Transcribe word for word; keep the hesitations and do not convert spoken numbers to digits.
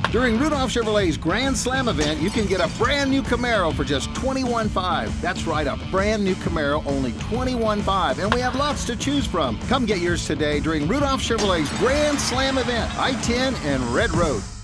During Rudolph Chevrolet's Grand Slam event, you can get a brand new Camaro for just twenty-one five. That's right, a brand new Camaro, only twenty-one five, and we have lots to choose from. Come get yours today during Rudolph Chevrolet's Grand Slam event, I ten and Red Road.